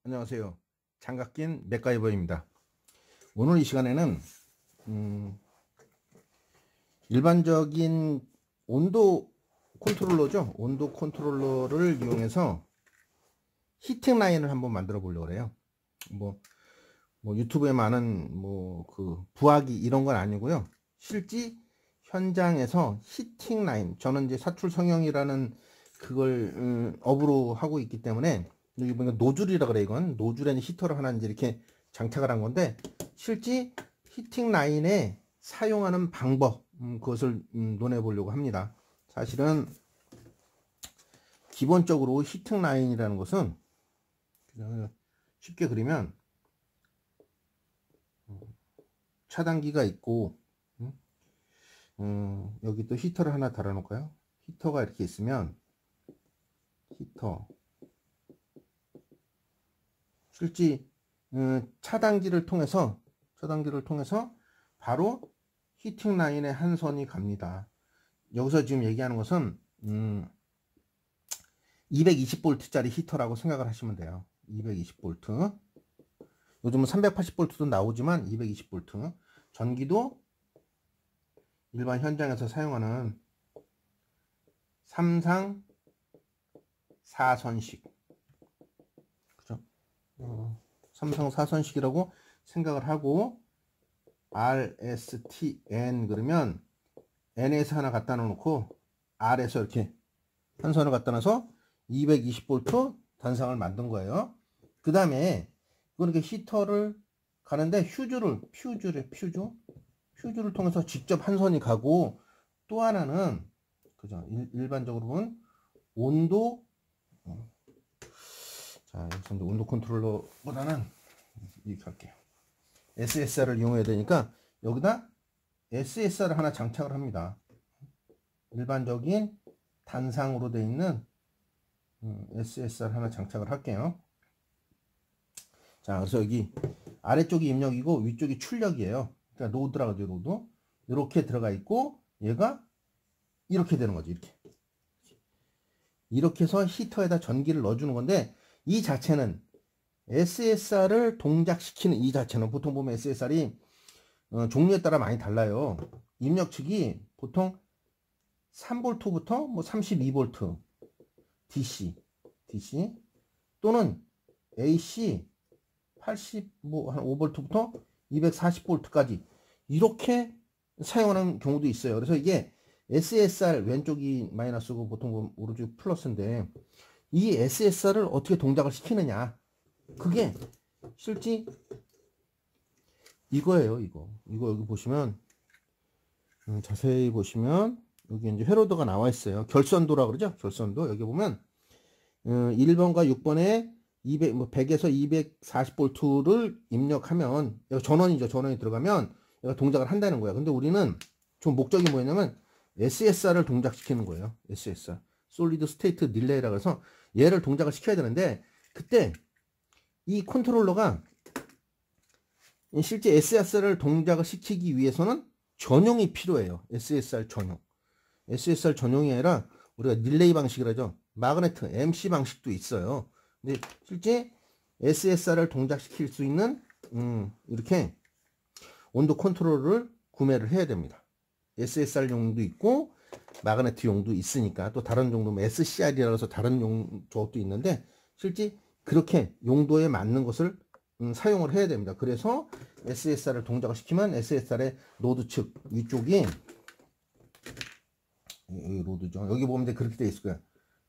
안녕하세요. 장갑 낀 맥가이버입니다. 오늘 이 시간에는 일반적인 온도 컨트롤러죠. 온도 컨트롤러를 이용해서 히팅 라인을 한번 만들어 보려고 해요. 뭐 유튜브에 많은 그 부하기 이런 건 아니고요. 실제 현장에서 히팅 라인, 저는 이제 사출 성형이라는 그걸 업으로 하고 있기 때문에, 여기 보니까 노즐이라 그래. 이건 노즐에 히터를 하나 이제 이렇게 장착을 한 건데, 실제 히팅 라인에 사용하는 방법, 그것을 논해 보려고 합니다. 사실은 기본적으로 히팅 라인이라는 것은 그냥 쉽게 그리면 차단기가 있고, 여기 또 히터를 하나 달아 놓을까요? 히터가 이렇게 있으면, 히터 실제 차단기를 통해서 바로 히팅 라인에 한 선이 갑니다. 여기서 지금 얘기하는 것은 220V짜리 히터라고 생각을 하시면 돼요. 220V. 요즘은 380V도 나오지만 220V. 전기도 일반 현장에서 사용하는 3상 4선식, 그죠? 3상 4선식이라고 생각을 하고, RSTN 그러면 N에서 하나 갖다 놓고 R에서 이렇게 한 선을 갖다 놔서 220V 단상을 만든 거예요. 그 다음에 이렇게 히터를 가는데 퓨즈를 통해서 직접 한 선이 가고, 또 하나는 그죠, 일반적으로 보면 온도, 자 여기서 이제 온도 컨트롤러보다는 이렇게 할게요. SSR을 이용해야 되니까 여기다 SSR을 하나 장착을 합니다. 일반적인 단상으로 되어 있는 SSR 하나 장착을 할게요. 자, 그래서 여기 아래쪽이 입력이고 위쪽이 출력이에요. 그러니까 로드라고 하죠. 로드. 이렇게 들어가 있고, 얘가 이렇게 되는 거죠. 이렇게 해서 히터에다 전기를 넣어주는 건데, 이 자체는 SSR을 동작시키는, 이 자체는 보통 보면 SSR이 종류에 따라 많이 달라요. 입력축이 보통 3V부터 32V DC 또는 AC 80, 한 5V부터 240V까지 이렇게 사용하는 경우도 있어요. 그래서 이게 SSR 왼쪽이 마이너스고 보통 오른쪽이 플러스인데, 이 SSR을 어떻게 동작을 시키느냐, 그게 실제 이거예요. 이거 여기 보시면, 자세히 보시면 여기 이제 회로도가 나와 있어요. 결선도라 그러죠. 결선도. 여기 보면 1번과 6번에 100에서 240V를 입력하면, 여기 전원이죠. 전원이 들어가면 얘가 동작을 한다는 거야. 근데 우리는 좀 목적이 뭐냐면 SSR을 동작시키는 거예요. SSR. 솔리드 스테이트 릴레이라고 해서 얘를 동작을 시켜야 되는데, 그때 이 컨트롤러가 실제 SSR을 동작을 시키기 위해서는 전용이 필요해요. SSR 전용. SSR 전용이 아니라 우리가 릴레이 방식이라 하죠. 마그네트 MC 방식도 있어요. 근데 실제 SSR을 동작시킬 수 있는 이렇게 온도 컨트롤러를 구매를 해야 됩니다. SSR용도 있고 마그네트용도 있으니까, 또 다른 정도면 SCR이라고 해서 다른 조합도 있는데, 실제 그렇게 용도에 맞는 것을 사용을 해야 됩니다. 그래서 SSR을 동작을 시키면 SSR의 로드 측 위쪽이, 여기 로드죠. 여기 보면 그렇게 되어 있을 거예요.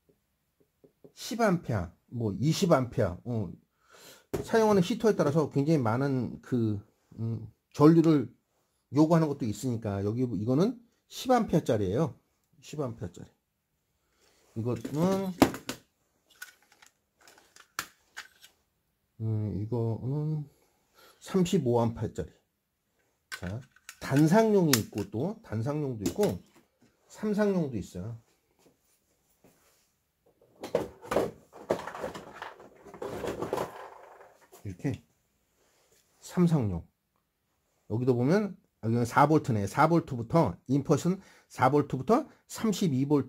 10A, 20A, 사용하는 히터에 따라서 굉장히 많은 그 전류를 요구하는 것도 있으니까, 여기 이거는 10A짜리예요. 10A짜리. 이거는 이거는 35A짜리. 자, 단상용이 있고, 또 단상용도 있고 삼상용도 있어요. 이렇게 삼상용. 여기도 보면 여기는 4V네. 4V부터 인풋은 4V부터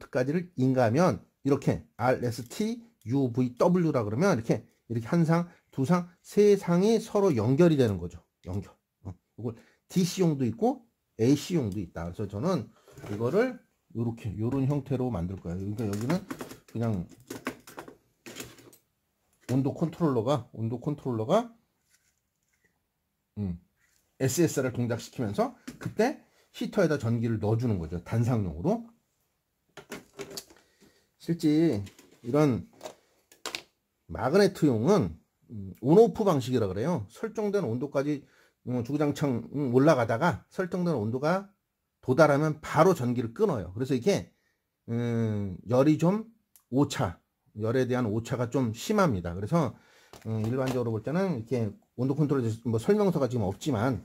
32V까지를 인가하면 이렇게 RST UVW라 그러면 이렇게 한 상, 세 상이 서로 연결이 되는 거죠. 연결. 이걸 DC용도 있고 AC용도 있다. 그래서 저는 이거를 이렇게 요런 형태로 만들 거예요. 그러니까 여기는 그냥 온도 컨트롤러가 SSR을 동작시키면서 그때 히터에다 전기를 넣어주는 거죠. 단상용으로. 실제 이런 마그네트용은 온오프 방식이라 그래요. 설정된 온도까지 주구장창 올라가다가 설정된 온도가 도달하면 바로 전기를 끊어요. 그래서 이게 열이 좀 오차, 열에 대한 오차가 좀 심합니다. 그래서 일반적으로 볼 때는 이렇게 온도 컨트롤 뭐 설명서가 지금 없지만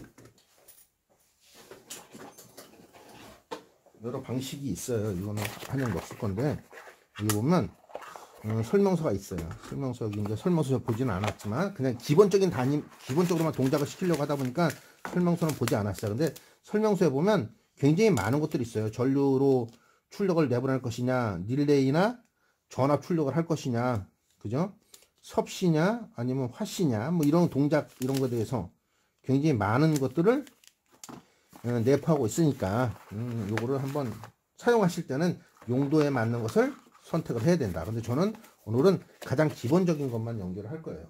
여러 방식이 있어요. 이거는 한영 없을 건데 여기 보면 설명서가 있어요. 설명서 이제 설명서 보지는 않았지만 그냥 기본적으로만 동작을 시키려고 하다 보니까 설명서는 보지 않았어요. 근데 설명서에 보면 굉장히 많은 것들이 있어요. 전류로 출력을 내보낼 것이냐, 릴레이나 전압 출력을 할 것이냐, 그죠? 섭씨냐, 아니면 화씨냐, 뭐 이런 동작 이런 것에 대해서 굉장히 많은 것들을 내포하고 있으니까 요거를 한번 사용하실 때는 용도에 맞는 것을 선택을 해야 된다. 근데 저는 오늘은 가장 기본적인 것만 연결을 할 거예요.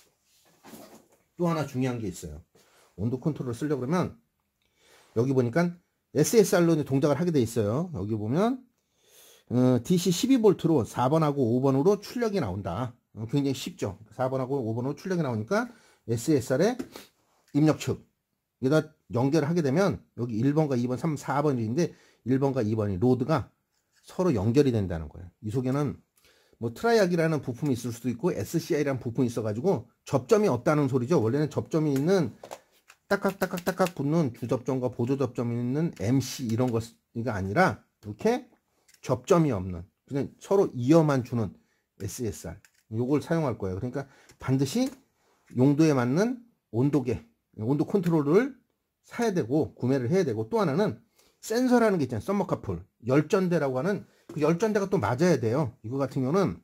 또 하나 중요한 게 있어요. 온도 컨트롤을 쓰려고 그러면 여기 보니까 SSR로 동작을 하게 돼 있어요. 여기 보면 DC 12V로 4번하고 5번으로 출력이 나온다. 굉장히 쉽죠. 4번하고 5번으로 출력이 나오니까 SSR의 입력 측 여기다 연결을 하게 되면 여기 1번과 2번, 3, 4번인데 1번과 2번이 로드가 서로 연결이 된다는 거예요. 이 속에는 뭐 트라이악이라는 부품이 있을 수도 있고 SCI라는 부품이 있어가지고 접점이 없다는 소리죠. 원래는 접점이 있는 딱딱딱딱 붙는 주접점과 보조접점이 있는 MC 이런 것이 아니라 이렇게 접점이 없는 그냥 서로 이어만 주는 SSR 요걸 사용할 거예요. 그러니까 반드시 용도에 맞는 온도계, 온도 컨트롤을 사야 되고 구매를 해야 되고 또 하나는 센서라는 게 있잖아요. 서머카풀 열전대라고 하는 그 열전대가 또 맞아야 돼요. 이거 같은 경우는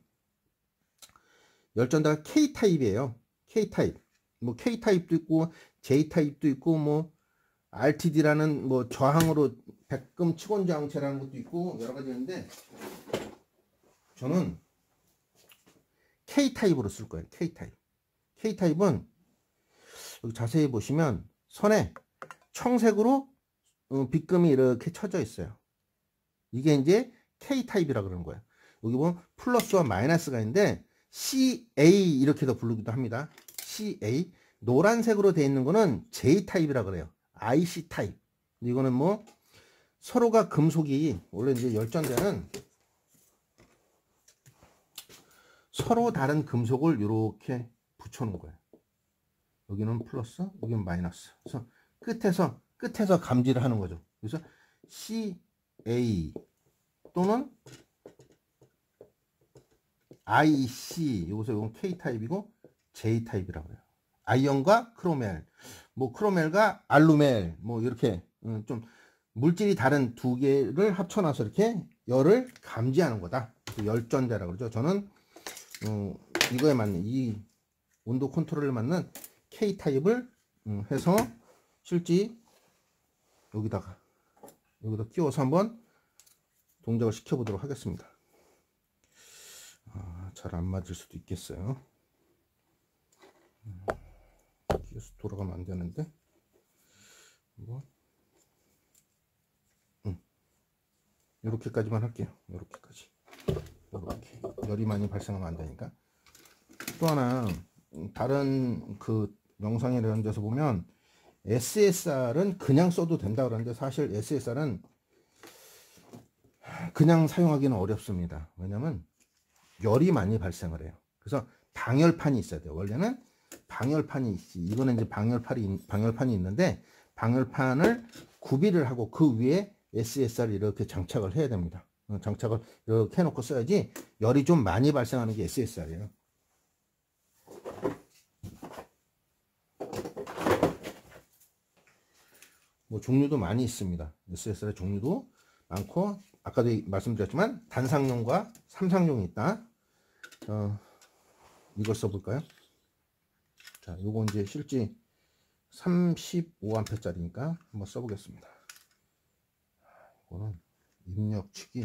열전대가 K타입이에요. K타입. 뭐 K타입도 있고 J타입도 있고 뭐 RTD라는 뭐 저항으로 백금 치곤 저항체라는 것도 있고 여러 가지 있는데 저는 K타입으로 쓸 거예요. K타입. K타입은 여기 자세히 보시면 선에 청색으로 빗금이 이렇게 쳐져 있어요. 이게 이제 K타입이라 그러는 거예요. 여기 보면 플러스와 마이너스가 있는데 CA 이렇게도 부르기도 합니다. CA 노란색으로 되어 있는 거는 J타입이라 그래요. IC 타입. 이거는 뭐 서로가 금속이 원래 이제 열전대는 서로 다른 금속을 이렇게 붙여놓은 거예요. 여기는 플러스, 여기는 마이너스. 그래서 끝에서 감지를 하는 거죠. 그래서 CA 또는 IC 여기서 이건 K타입이고 J타입이라고 해요. 아이언과 크로멜, 뭐 크로멜과 알루멜, 뭐 이렇게 좀 물질이 다른 두 개를 합쳐놔서 이렇게 열을 감지하는 거다. 열전대라고 그러죠. 저는 이거에 맞는 이 온도 컨트롤에 맞는 K타입을 해서 실제 여기다 끼워서 한번 동작을 시켜보도록 하겠습니다. 잘 안 맞을 수도 있겠어요. 끼워서 돌아가면 안 되는데 뭐 이렇게까지만 할게요. 이렇게까지. 이렇게 열이 많이 발생하면 안 되니까. 또 하나 다른 그 영상에 이런 데서 보면 SSR은 그냥 써도 된다 그러는데 사실 SSR은 그냥 사용하기는 어렵습니다. 왜냐면 열이 많이 발생을 해요. 그래서 방열판이 있어야 돼요. 원래는 방열판이 있지. 이거는 이제 방열판이 있는데 방열판을 구비를 하고 그 위에 SSR을 이렇게 장착을 해야 됩니다. 장착을 이렇게 해놓고 써야지 열이 좀 많이 발생하는 게 SSR이에요. 뭐 종류도 많이 있습니다. SSR의 종류도 많고 아까도 말씀드렸지만 단상용과 삼상용이 있다. 이걸 써볼까요? 자, 요거 이제 실제 35A짜리니까 한번 써보겠습니다. 이거는 입력축이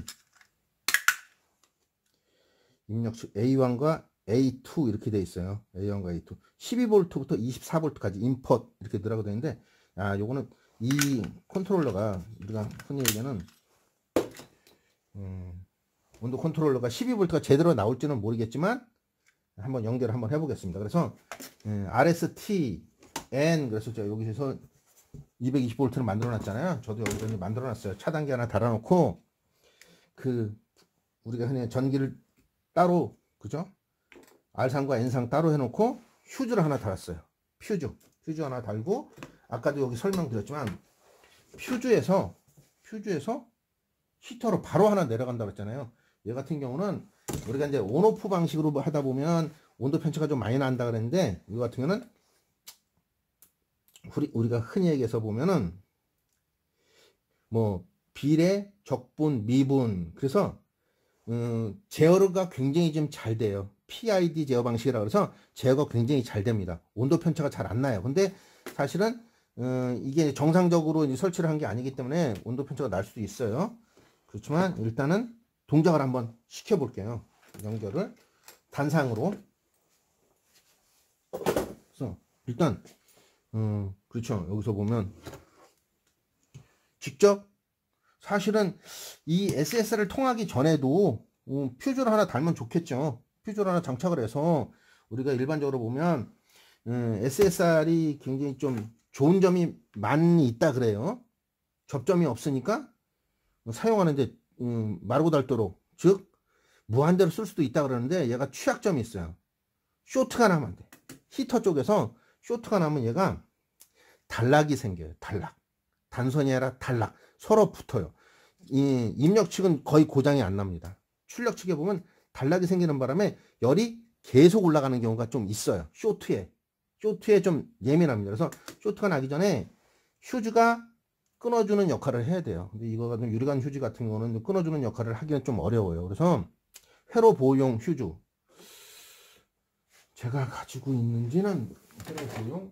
입력축 A1과 A2 이렇게 돼 있어요. A1과 A2 12V부터 24V까지 인풋 이렇게 들어가고 되는데, 요거는 이 컨트롤러가 우리가 흔히 얘기하는 온도 컨트롤러가 12V가 제대로 나올지는 모르겠지만 한번 연결을 한번 해보겠습니다. 그래서 RSTN, 그래서 제가 여기서 220V를 만들어 놨잖아요. 저도 여기서 만들어 놨어요. 차단기 하나 달아놓고, 우리가 흔히 전기를 따로, 그죠? R상과 N상 따로 해놓고 휴즈를 하나 달았어요. 퓨즈 하나 달고, 아까도 여기 설명드렸지만 퓨즈에서 히터로 바로 하나 내려간다고 했잖아요. 얘 같은 경우는 우리가 이제 온오프 방식으로 하다 보면 온도 편차가 좀 많이 난다 그랬는데, 이거 같은 경우는 우리가 흔히 얘기해서 보면은 뭐 비례, 적분, 미분, 그래서 제어가 굉장히 좀 잘 돼요. PID 제어 방식이라 그래서 제어가 굉장히 잘 됩니다. 온도 편차가 잘 안 나요. 근데 사실은 이게 정상적으로 이제 설치를 한 게 아니기 때문에 온도 편차가 날 수도 있어요. 그렇지만 일단은 동작을 한번 시켜 볼게요. 연결을 단상으로. 그래서 일단 그렇죠. 여기서 보면 직접 사실은 이 SSR을 통하기 전에도 퓨즈를 하나 달면 좋겠죠. 퓨즈를 하나 장착을 해서 우리가 일반적으로 보면 SSR이 굉장히 좀 좋은 점이 많이 있다 그래요. 접점이 없으니까 사용하는데 마르고 닳도록, 즉 무한대로 쓸 수도 있다 그러는데, 얘가 취약점이 있어요. 쇼트가 나면 안 돼. 히터 쪽에서 쇼트가 나면 얘가 단락이 생겨요. 단선이 아니라 단락. 서로 붙어요. 이 입력 측은 거의 고장이 안 납니다. 출력 측에 보면 단락이 생기는 바람에 열이 계속 올라가는 경우가 좀 있어요. 쇼트에 좀 예민합니다. 그래서 쇼트가 나기 전에 휴즈가 끊어주는 역할을 해야 돼요. 근데 이거 같은 유리관 휴지 같은 경우는 끊어주는 역할을 하기는 좀 어려워요. 그래서 회로 보호용 휴즈, 제가 가지고 있는지는 회로 보호용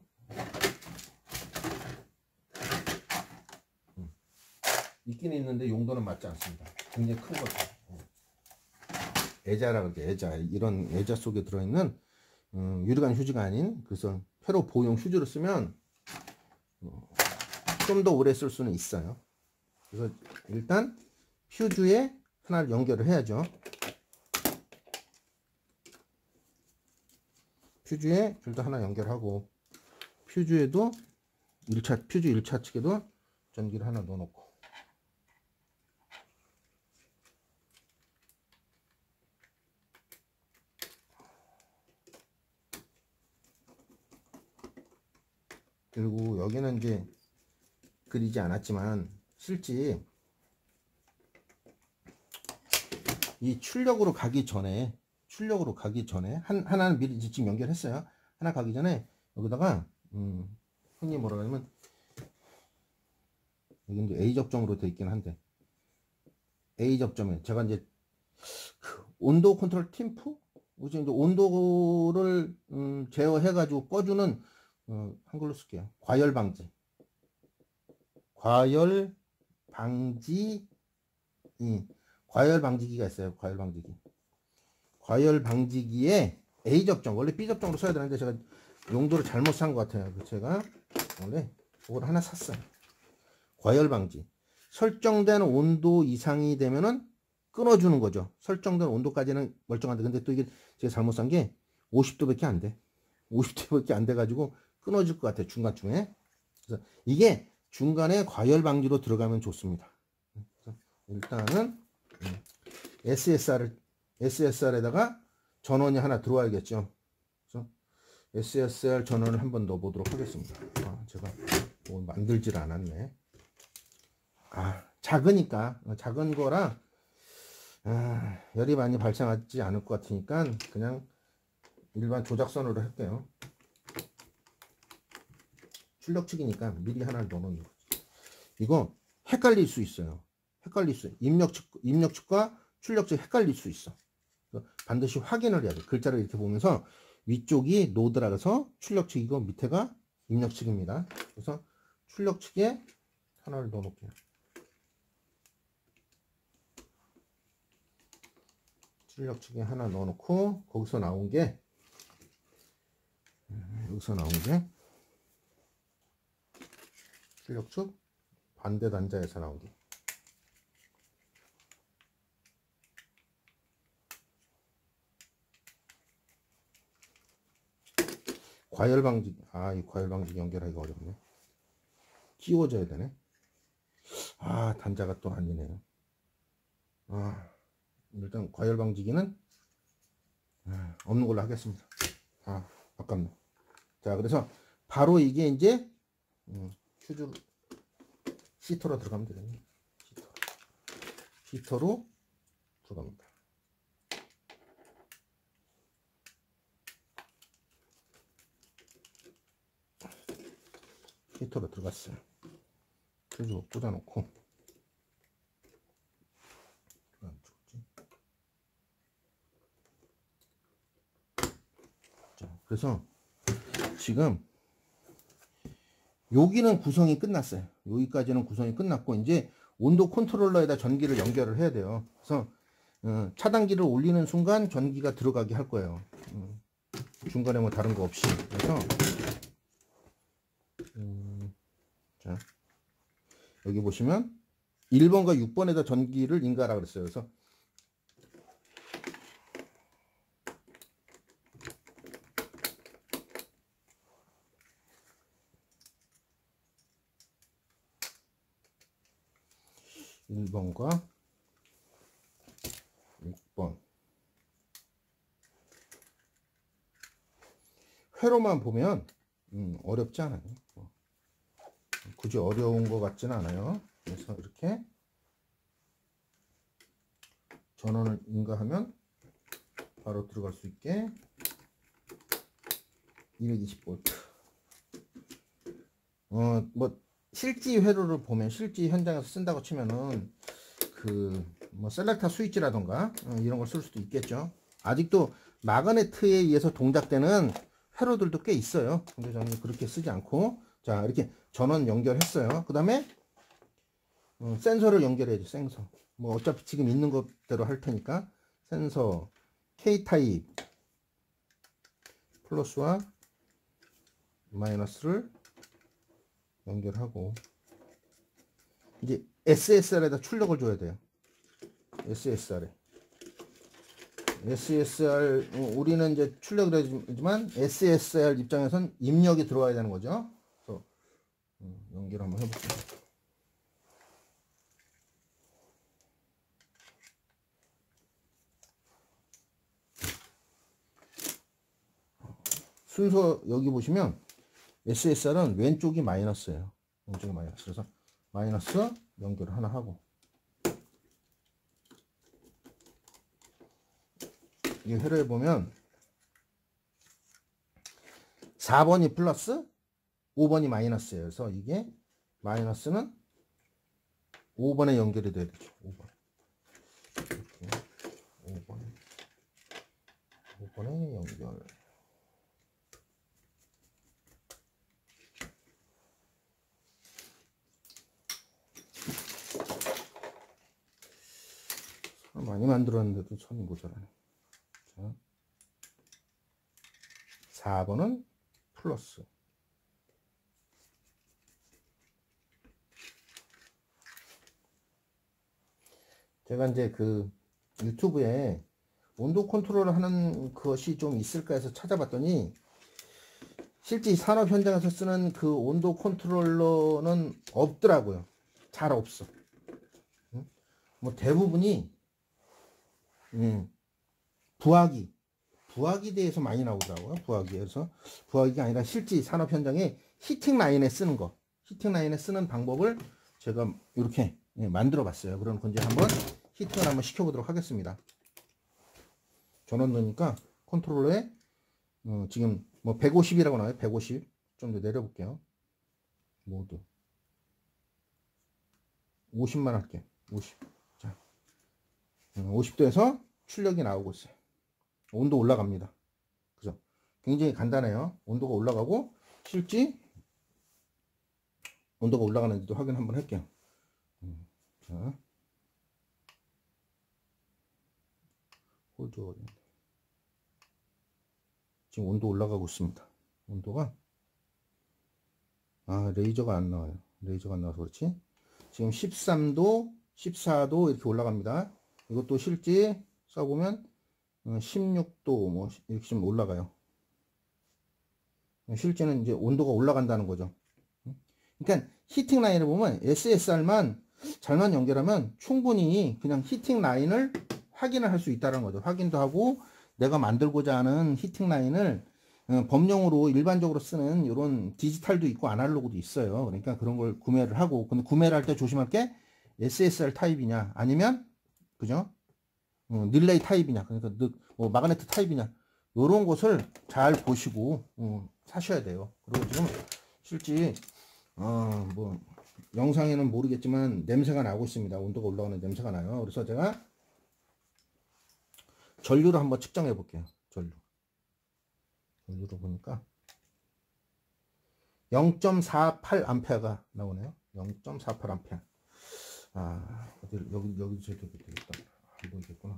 있긴 있는데 용도는 맞지 않습니다. 굉장히 큰 거죠. 애자라 그러죠. 애자. 이런 애자 속에 들어있는 유리관 휴지가 아닌, 그래서 회로 보호용 휴지를 쓰면 좀 더 오래 쓸 수는 있어요. 그래서 일단 휴즈에 하나를 연결을 해야죠. 퓨즈에 둘 다 하나 연결하고, 퓨즈에도 퓨즈 1차 측에도 전기를 하나 넣어놓고, 그리고 여기는 이제 그리지 않았지만 실제 이 출력으로 가기 전에 하나는 미리 지금 연결했어요. 하나 가기 전에 여기다가 흔히 뭐라 하냐면, 여기 이제 A 접점으로 되어 있긴 한데, A 접점에 제가 이제 온도 컨트롤 팀프, 이제 온도를 제어해 가지고 꺼주는, 한글로 쓸게요. 과열 방지기가 있어요. 과열 방지기에 A 접점, 원래 B 접점으로 써야 되는데 제가 용도를 잘못 산 것 같아요. 제가 원래 이걸 하나 샀어요. 과열 방지. 설정된 온도 이상이 되면은 끊어주는 거죠. 설정된 온도까지는 멀쩡한데, 근데 또 이게 제가 잘못 산 게 50도밖에 안 돼. 50도밖에 안 돼 가지고 끊어질 것 같아요. 중간중에. 그래서 이게 중간에 과열 방지로 들어가면 좋습니다. 그래서 일단은 SSR에다가 전원이 하나 들어와야겠죠. 그래서 SSR 전원을 한번 넣어 보도록 하겠습니다. 제가 뭐 만들질 않았네. 작으니까, 작은 거라 열이 많이 발생하지 않을 것 같으니까 그냥 일반 조작선으로 할게요. 출력 측이니까 미리 하나를 넣어놓는 거지. 이거 헷갈릴 수 있어요. 입력 측과 출력 측 헷갈릴 수 있어. 반드시 확인을 해야 돼. 글자를 이렇게 보면서 위쪽이 노드라 서 출력 측이고 밑에가 입력 측입니다. 그래서 출력 측에 하나를 넣어 놓을게요. 출력 측에 하나 넣어 놓고 거기서 나온 게 여기서 나온 게 출력 측 반대 단자에서 나온 게 과열 방지. 이 과열 방지 연결하기가 어렵네. 끼워줘야 되네. 단자가 또 아니네요. 일단 과열 방지기는 없는 걸로 하겠습니다. 아깝네. 자, 그래서 바로 이게 이제 휴즈 시터로 들어가면 되겠네. 시터로 들어갑니다. 히터로 들어갔어요. 휴즈 꽂아놓고 자, 그래서 지금 여기는 구성이 끝났어요. 여기까지는 구성이 끝났고 이제 온도 컨트롤러에다 전기를 연결을 해야 돼요. 그래서 차단기를 올리는 순간 전기가 들어가게 할 거예요. 중간에 뭐 다른 거 없이. 그래서 자, 여기 보시면 1번과 6번에다 전기를 인가하라 그랬어요. 그래서 (1) 번과 6번 회로만 보면 어렵지 않아요. 굳이 어려운 것 같지는 않아요. 그래서 이렇게 전원을 인가하면 바로 들어갈 수 있게 220V. 뭐 실지 회로를 보면 실지 현장에서 쓴다고 치면은 뭐 셀렉터 스위치라던가 이런 걸 쓸 수도 있겠죠. 아직도 마그네트에 의해서 동작되는 회로들도 꽤 있어요. 근데 저는 그렇게 쓰지 않고 자 이렇게 전원 연결했어요. 그 다음에 센서를 연결해야죠. 센서 뭐 어차피 지금 있는 것대로 할 테니까 센서 K타입 플러스와 마이너스를 연결하고 이제 SSR에다 출력을 줘야 돼요. SSR에 SSR 우리는 이제 출력을 해주지만 SSR 입장에선 입력이 들어와야 되는 거죠. 그래서 연결 한번 해볼게요. 순서 여기 보시면 SSR은 왼쪽이 마이너스예요. 왼쪽이 마이너스. 그래서 마이너스 연결을 하나 하고 이 회로에 보면 4번이 플러스 5번이 마이너스예요. 그래서 이게 마이너스는 5번에 연결이 돼야 되죠. 5번에 연결. 많이 만들었는데도 손이 모자라네. 자, 4번은 플러스. 제가 이제 유튜브에 온도 컨트롤을 하는 것이 좀 있을까 해서 찾아봤더니 실제 산업 현장에서 쓰는 그 온도 컨트롤러는 없더라고요. 잘 없어. 뭐 대부분이 부하기 대해서 많이 나오더라고요. 부하기에서 부하기가 아니라 실제 산업 현장에 히팅 라인에 쓰는 거, 히팅 라인에 쓰는 방법을 제가 이렇게 만들어 봤어요. 그럼 이제 한번 히팅을 한번 시켜보도록 하겠습니다. 전원 넣으니까 컨트롤러에 지금 뭐 150이라고 나와요. 150 좀 더 내려볼게요. 모두 50만 할게요. 50. 자, 50도에서 출력이 나오고 있어요. 온도 올라갑니다. 그죠? 굉장히 간단해요. 온도가 올라가고 실제 온도가 올라가는지도 확인 한번 할게요. 자, 홀드 지금 온도 올라가고 있습니다. 온도가 레이저가 안 나와요. 레이저가 안 나와서 그렇지. 지금 13도, 14도 이렇게 올라갑니다. 이것도 실제 써보면 16도 뭐 이렇게 좀 올라가요. 실제는 이제 온도가 올라간다는 거죠. 그러니까 히팅 라인을 보면 SSR만 잘만 연결하면 충분히 그냥 히팅 라인을 확인을 할 수 있다는 거죠. 확인도 하고 내가 만들고자 하는 히팅 라인을 범용으로 일반적으로 쓰는 이런 디지털도 있고 아날로그도 있어요. 그러니까 그런 걸 구매를 하고, 근데 구매를 할 때 조심할 게 SSR 타입이냐 아니면 그죠? 릴레이 타입이냐, 그러니까 뭐 마그네틱 타입이냐, 이런 것을 잘 보시고 사셔야 돼요. 그리고 지금 실제 뭐 영상에는 모르겠지만 냄새가 나고 있습니다. 온도가 올라가는 냄새가 나요. 그래서 제가 전류를 한번 측정해 볼게요. 전류로 보니까 0.48A 나오네요. 0.48A. 여기 제대로 되겠다. 안 보이겠구나.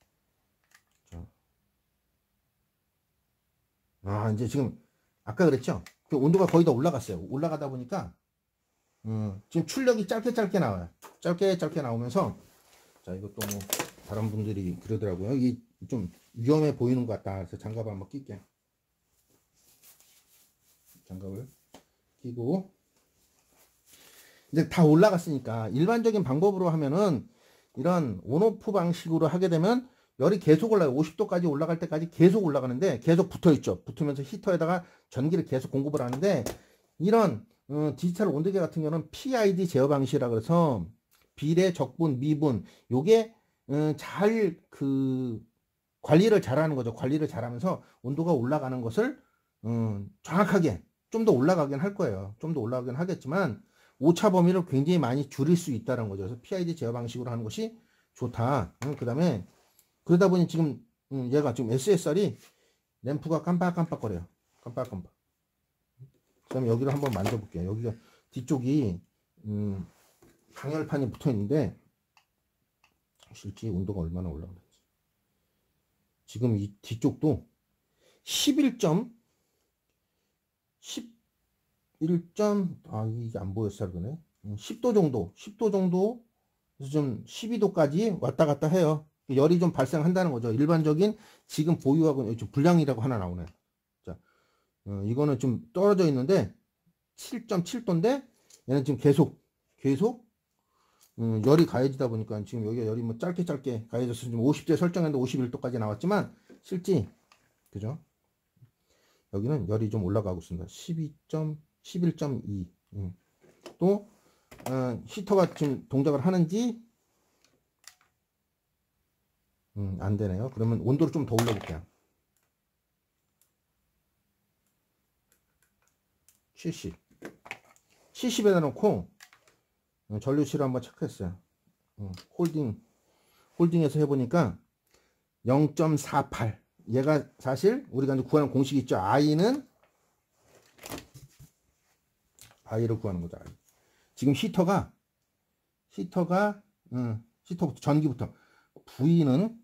자, 이제 지금 아까 그랬죠? 그 온도가 거의 다 올라갔어요. 올라가다 보니까 지금 출력이 짧게 나와요. 짧게 나오면서, 자, 이것도 뭐 다른 분들이 그러더라고요. 이게 좀 위험해 보이는 것 같다. 그래서 장갑을 한번 낄게요. 장갑을 끼고, 이제 다 올라갔으니까 일반적인 방법으로 하면은 이런 온오프 방식으로 하게 되면 열이 계속 올라요. 50도까지 올라갈 때까지 계속 올라가는데 계속 붙어 있죠. 붙으면서 히터에다가 전기를 계속 공급을 하는데, 이런 디지털 온도계 같은 경우는 PID 제어 방식이라 그래서 비례, 적분, 미분, 요게 잘 관리를 잘하는 거죠. 관리를 잘하면서 온도가 올라가는 것을 정확하게 좀 더 올라가긴 할 거예요. 좀 더 올라가긴 하겠지만 오차 범위를 굉장히 많이 줄일 수 있다는 거죠. 그래서 PID 제어 방식으로 하는 것이 좋다. 그 다음에 그러다 보니 지금 얘가 지금 SSR이 램프가 깜빡깜빡거려요. 깜빡깜빡. 그 다음에 여기를 한번 만져볼게요. 여기가 뒤쪽이 방열판이 붙어 있는데 실제 온도가 얼마나 올라가는지. 지금 이 뒤쪽도 이게 안 보였어 그러네. 10도 정도 그래서 좀 12도까지 왔다 갔다 해요. 열이 좀 발생한다는 거죠. 일반적인 지금 보유하고 좀 불량이라고 하나 나오네. 자, 이거는 좀 떨어져 있는데 7.7도인데 얘는 지금 계속 열이 가해지다 보니까 지금 여기가 열이 뭐 짧게 가해져서 지금 50대 설정했는데 51도까지 나왔지만 실제 그죠? 여기는 열이 좀 올라가고 있습니다. 11.2. 또 히터가 지금 동작을 하는지 안 되네요. 그러면 온도를 좀 더 올려볼게요. 70에다 놓고 전류치를 한번 체크했어요. 홀딩해서 해보니까 0.48. 얘가 사실 우리가 이제 구하는 공식이 있죠. I를 구하는 거죠. I. 지금 히터부터 전기부터 V는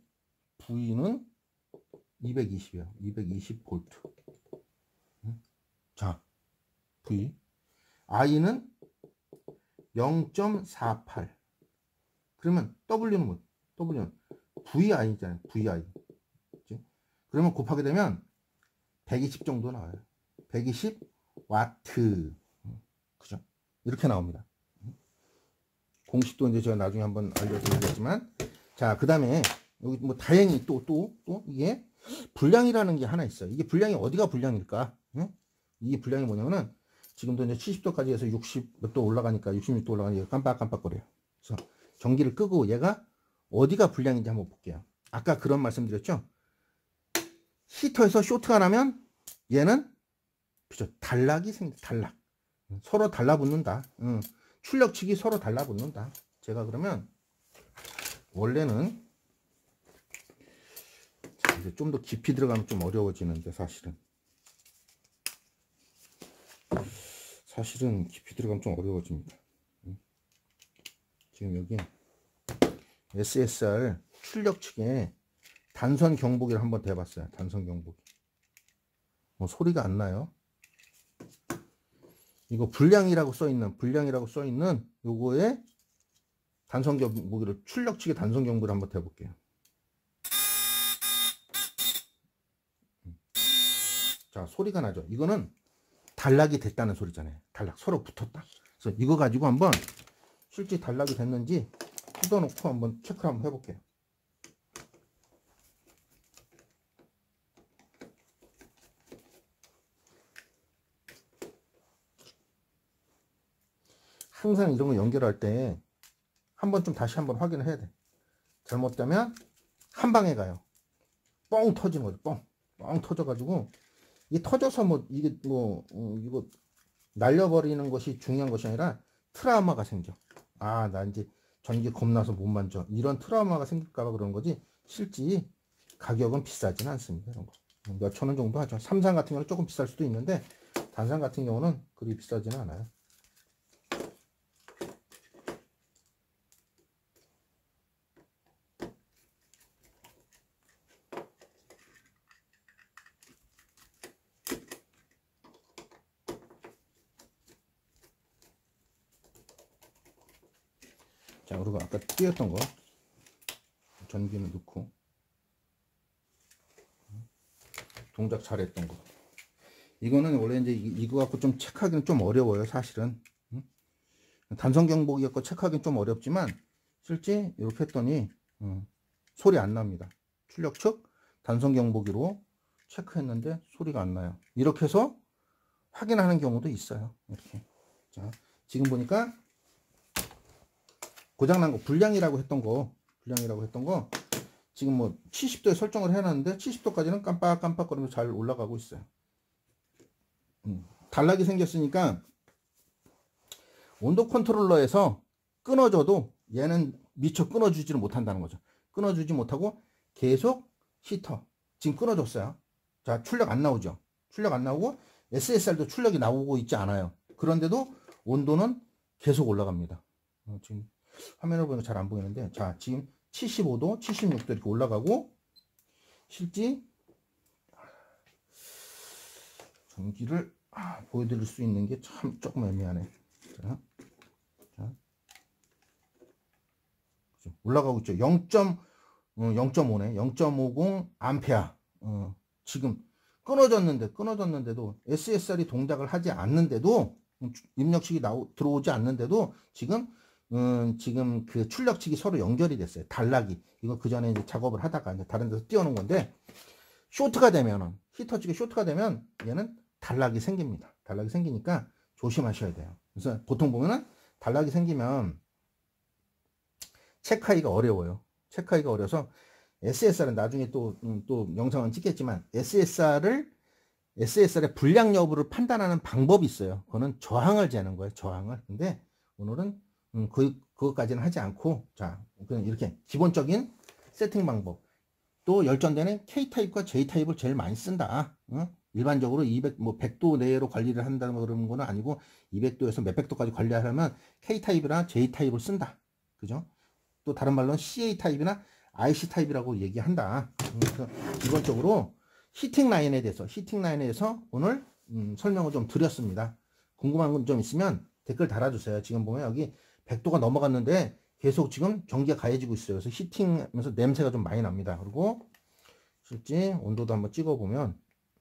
220이에요. 220V. 자, V. I는 0.48. 그러면 W는 뭐? W는 VI잖아요. VI. 그치? 그러면 곱하게 되면 120 정도 나와요. 120W. 그죠? 이렇게 나옵니다. 공식도 이제 제가 나중에 한번 알려드리겠지만, 자, 그 다음에 여기 뭐 다행히 또 이게 불량이라는 게 하나 있어요. 이게 불량이 어디가 불량일까? 이게 불량이 뭐냐면은 지금도 이제 70도까지 해서 60 몇 도 올라가니까 66도 올라가니까 깜빡깜빡거려요. 그래서 전기를 끄고 얘가 어디가 불량인지 한번 볼게요. 아까 그런 말씀 드렸죠? 히터에서 쇼트가 나면 얘는 그죠? 단락이 단락. 서로 달라붙는다. 출력측이 서로 달라붙는다. 제가 그러면 원래는 이제 좀 더 깊이 들어가면 좀 어려워지는데 사실은 사실은 깊이 들어가면 좀 어려워집니다. 지금 여기 SSR 출력 측에 단선 경보기를 한번 대봤어요. 단선 경보기. 뭐 소리가 안 나요. 이거 불량이라고 써있는 요거에 단선 경보기를 출력 측에 단선 경보를 한번 대볼게요. 자, 소리가 나죠. 이거는 단락이 됐다는 소리잖아요. 단락 서로 붙었다. 그래서 이거 가지고 한번 실제 단락이 됐는지 뜯어놓고 한번 체크를 한번 해볼게요. 항상 이런 거 연결할 때 한번 좀 다시 한번 확인을 해야 돼. 잘못되면 한 방에 가요. 뻥 터지는 거죠. 뻥 터져가지고 이게 터져서 이거 날려버리는 것이 중요한 것이 아니라 트라우마가 생겨. 아, 나 이제 전기 겁나서 못 만져. 이런 트라우마가 생길까봐 그런 거지. 실제 가격은 비싸지는 않습니다. 이런 거. 몇 천 원 정도 하죠. 삼산 같은 경우는 조금 비쌀 수도 있는데 단산 같은 경우는 그리 비싸지는 않아요. 자, 그리고 아까 띄었던 거 전기는 넣고 동작 잘했던 거, 이거는 원래 이제 이거 갖고 좀 체크하기는 좀 어려워요. 사실은 단선 경보기 갖고 체크하기는 좀 어렵지만 실제 이렇게 했더니 소리 안 납니다. 출력 측 단선 경보기로 체크했는데 소리가 안 나요. 이렇게 해서 확인하는 경우도 있어요. 이렇게. 자, 지금 보니까 고장난 거, 불량이라고 했던 거 지금 뭐 70도에 설정을 해놨는데 70도까지는 깜빡깜빡거리면서 잘 올라가고 있어요. 단락이 생겼으니까 온도 컨트롤러에서 끊어져도 얘는 미처 끊어주지를 못한다는 거죠. 끊어주지 못하고 계속 히터 지금 끊어졌어요. 자, 출력 안 나오죠. 출력 안 나오고 SSR도 출력이 나오고 있지 않아요. 그런데도 온도는 계속 올라갑니다. 지금 화면을 보니까 잘 안 보이는데, 자, 지금 75도, 76도 이렇게 올라가고, 실제 전기를 보여드릴 수 있는 게 참 조금 애매하네. 자, 올라가고 있죠. 0.5네. 0.50 암페어. 지금 끊어졌는데도 SSR이 동작을 하지 않는데도, 입력식이 들어오지 않는데도 지금 그 출력측이 서로 연결이 됐어요. 단락이. 이거 그 전에 이제 작업을 하다가 이제 다른 데서 띄워놓은 건데, 쇼트가 되면은, 히터 측에 쇼트가 되면 얘는 단락이 생깁니다. 단락이 생기니까 조심하셔야 돼요. 그래서 보통 보면은 단락이 생기면 체크하기가 어려워요. 체크하기가 어려서 SSR은 나중에 또 영상은 찍겠지만 SSR의 불량 여부를 판단하는 방법이 있어요. 그거는 저항을 재는 거예요. 저항을. 근데 오늘은 그것까지는 하지 않고, 자, 그냥 이렇게 기본적인 세팅 방법. 또 열전대는 K타입과 J타입을 제일 많이 쓴다. 일반적으로 100도 내로 관리를 한다는 그런 거는 아니고 200도에서 몇백 도까지 관리하려면 K타입이나 J타입을 쓴다. 그죠? 또 다른 말로는 CA타입이나 IC타입이라고 얘기한다. 그래서 기본적으로 히팅 라인에 대해서 오늘 설명을 좀 드렸습니다. 궁금한 건 좀 있으면 댓글 달아주세요. 지금 보면 여기 100도가 넘어갔는데 계속 지금 전기가 가해지고 있어요. 그래서 히팅하면서 냄새가 좀 많이 납니다. 그리고 실제 온도도 한번 찍어보면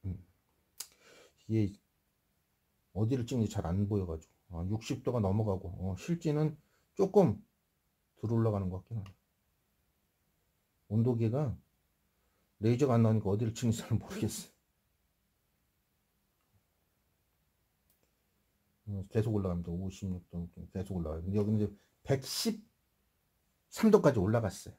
이게 어디를 찍는지 잘 안 보여가지고 60도가 넘어가고 실제는 조금 덜 올라가는 것 같긴 해요. 온도계가 레이저가 안 나오니까 어디를 찍는지 잘 모르겠어요. 계속 올라갑니다. 56도 계속 올라가요. 근데 여기는 이제 113도까지 올라갔어요.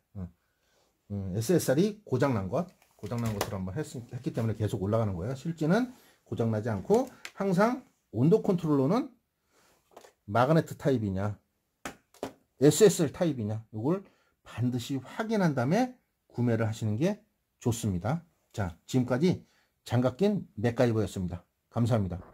SSR이 고장난 것으로 한번 했기 때문에 계속 올라가는 거예요. 실제는 고장나지 않고 항상 온도 컨트롤러는 마그네트 타입이냐 SSR 타입이냐 이걸 반드시 확인한 다음에 구매를 하시는 게 좋습니다. 자, 지금까지 장갑 낀 맥가이버였습니다. 감사합니다.